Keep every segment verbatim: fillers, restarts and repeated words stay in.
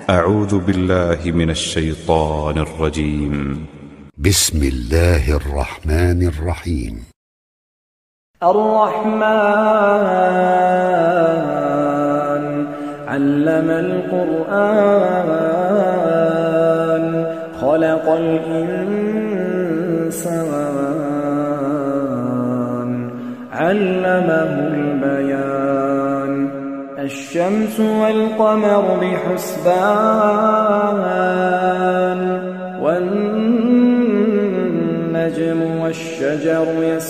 أعوذ بالله من الشيطان الرجيم. بسم الله الرحمن الرحيم. الرحمن علم القرآن خلق الإنسان علمه البيان الشمس والقمر بحسبان والنجم والشجر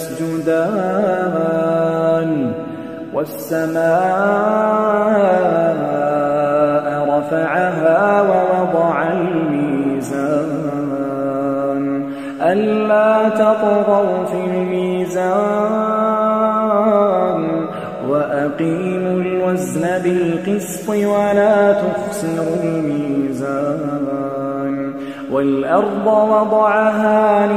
يسجدان والسماء رفعها ووضع الميزان ألا تطغوا في الميزان وأقيموا الوزن بالقسط ولا تخسروا الميزان والأرض وضعها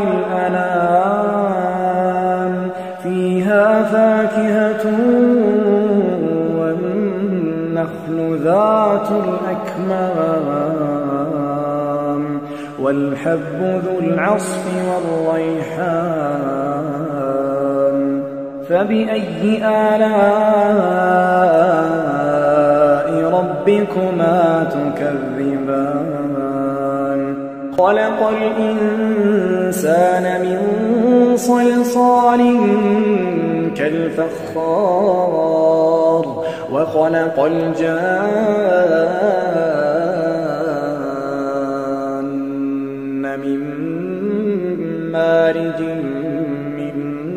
للأنام فيها فاكهة والنخل ذات الأكمام والحب ذو العصف والريحان فبأي آلاء ربكما تكذبان خلق الإنسان من صلصال كالفخار وخلق الجان من مارج من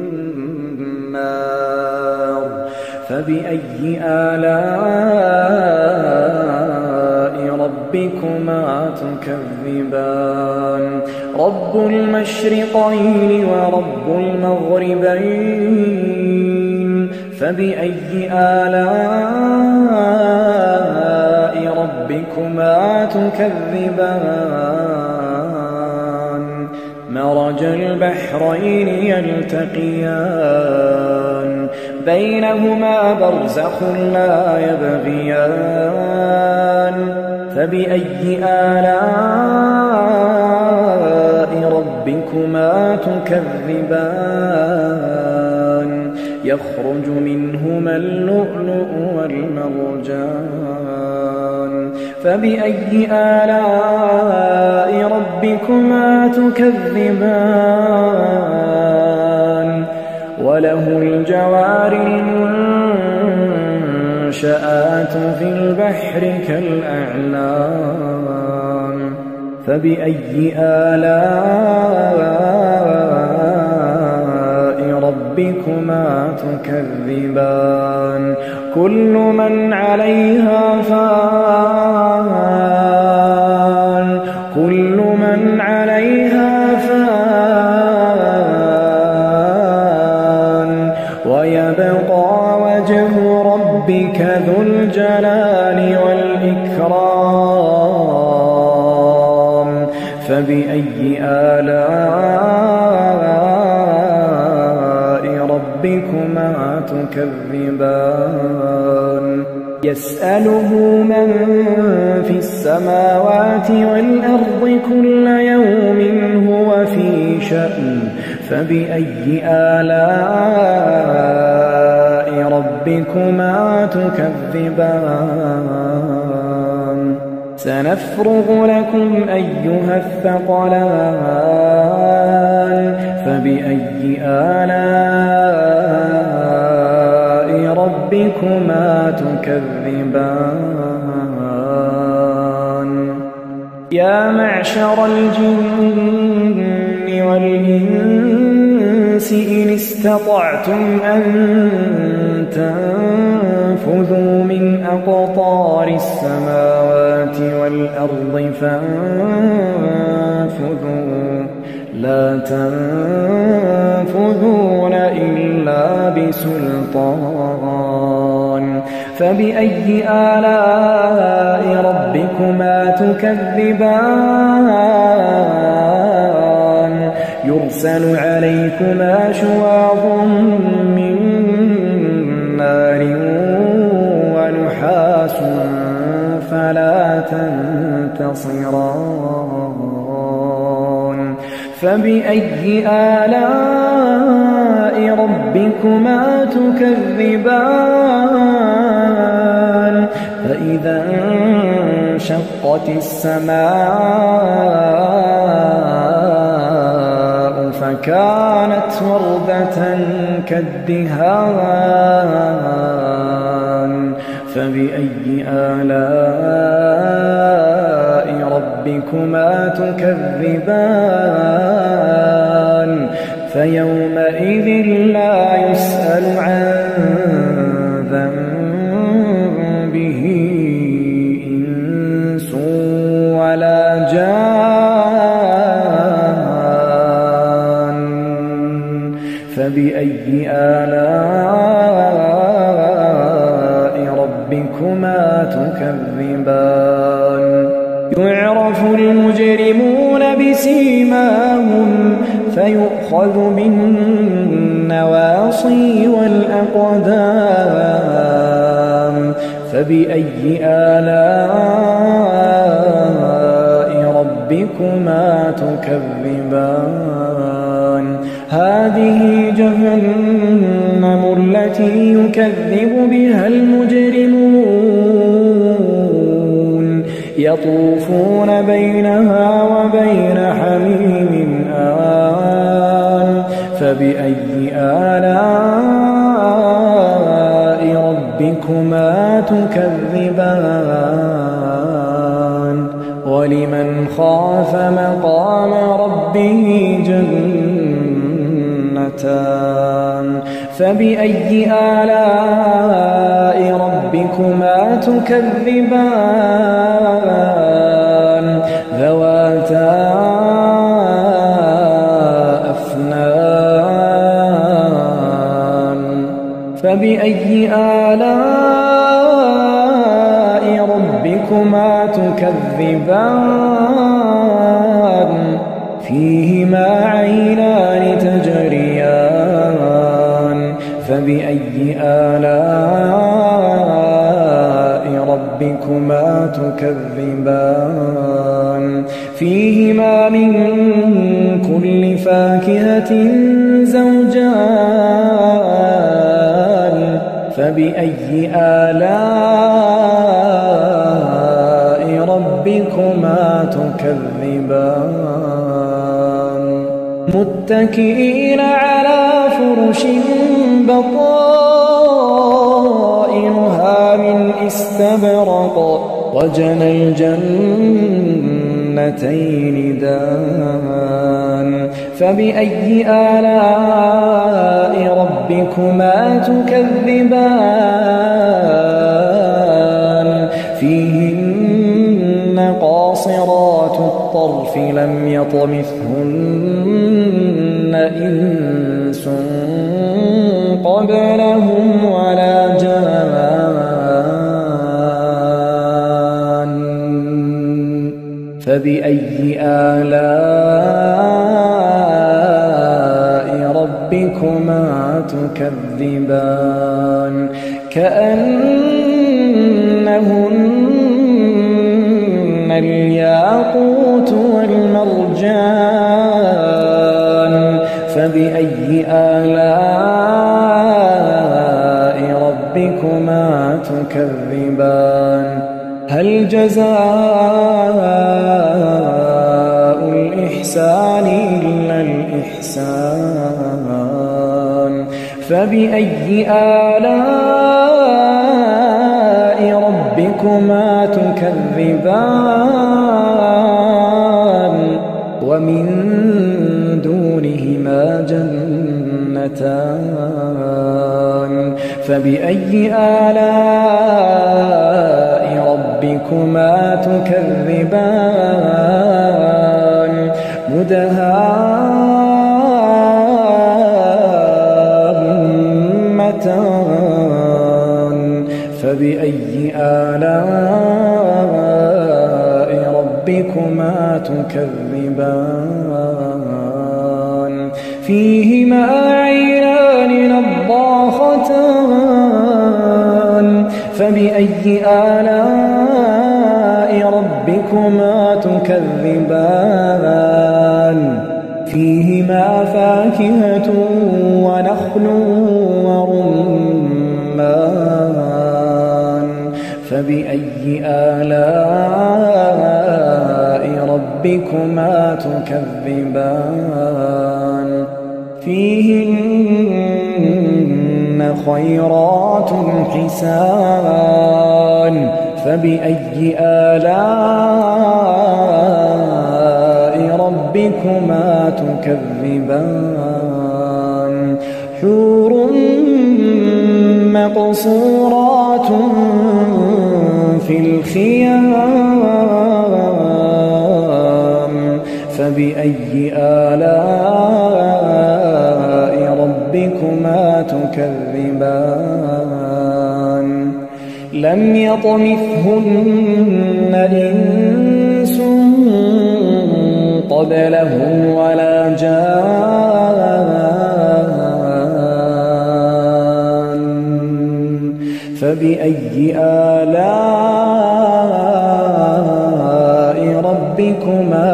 نار فبأي آلاء ربكما تكذبان رب المشرقين ورب المغربين فبأي آلاء ربكما تكذبان مرج البحرين يلتقيان بينهما برزخ لا يبغيان فبأي آلاء ربكما تكذبان يخرج منهما اللؤلؤ والمرجان فبأي آلاء ربكما تكذبان وله الجوار المنشآت في البحر كالأعلام فبأي آلاء ربكما تكذبان كل من عليها فان كل من عليها فان ويبقى وجه ربك ذو الجلال والإكرام فبأي آلاء ربكما تكذبان يسأله من في السماوات والأرض كل يوم هو في شأن فبأي آلاء ربكما تكذبان سنفرغ لكم أيها الثقلان فبأي آلاء ربكما تكذبان يا معشر الجن والإنس إن استطعتم أن تنفذوا من أقطار السماوات والأرض فانفذوا لا تنفذون إلا بسلطان فبأي آلاء ربكما تكذبان يرسل عليكما شواظ من نار ونحاس فلا فلا تنتصران فبأي آلاء ربكما تكذبان فإذا انشقت السماء فكانت وردة كالدهان فبأي آلاء ربكما تكذبان فيومئذ لا يسأل عن ذنبه إنس ولا جان فبأي آلاء ربكما تكذبان يعرف المجرمون بسيماهم فيؤخذ بالنواصي والأقدام فبأي آلاء ربكما تكذبان هذه جهنم التي يكذب بها المجرمون يطوفون بينها وبين حميم آن فبأي آلاء ربكما تكذبان ولمن خاف مقام ربه جنتان فبأي آلاء ربكما تكذبان ذواتا أفنان فبأي آلاء ربكما تكذبان فيهما عينان تجريان فبأي آلاء ربكما تكذبان فيهما من كل فاكهة زوجان فبأي آلاء ربكما تكذبان متكئين على فرش بطائنها من استبرق وجنى الجنتين دان فبأي آلاء ربكما تكذبان فيهن قاصرات الطرف لم يطمثهن إنس قبلهم ولا جان فبأي آلاء ربكما تكذبان كأنهن الياقوت والمرجان فبأي آلاء ربكما تكذبان هل جزاء الإحسان إلا الإحسان فبأي آلاء ربكما تكذبان ومن دونهما جنتان فبأي آلاء ربكما تكذبان مدهامتان فبأي آلاء ربكما تكذبان فيهما عينان نضاختان فبأي آلاء ربكما تكذبان فيهما فاكهة ونخل ورمان فبأي آلاء ربكما تكذبان فيهن خيرات حسان فبأي آلاء ربكما تكذبان حور مقصورات في الخيام فبأي آلاء ربكما تكذبان لم يطمثهن إنس قبلهم ولا جان فبأي آلاء ربكما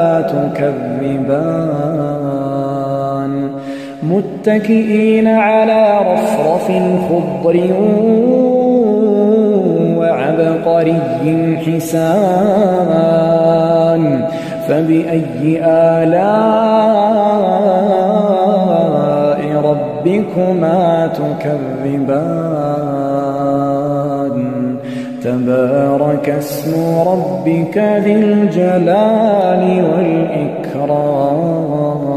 تكذبان متكئين على رفرف خضر وعبقري حسان فبأي آلاء ربكما تكذبان تبارك اسم ربك ذي الجلال والإكرام